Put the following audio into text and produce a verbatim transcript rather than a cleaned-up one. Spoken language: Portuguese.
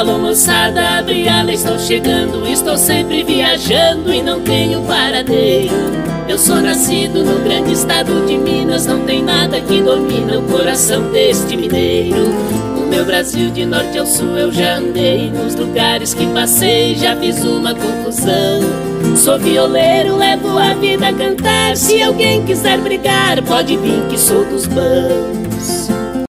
Alô moçada, abre ala, estou chegando. Estou sempre viajando e não tenho paradeiro. Eu sou nascido no grande estado de Minas. Não tem nada que domina o coração deste mineiro. O meu Brasil de norte ao sul eu já andei. Nos lugares que passei já fiz uma conclusão. Sou violeiro, levo a vida a cantar. Se alguém quiser brigar, pode vir que sou dos bons.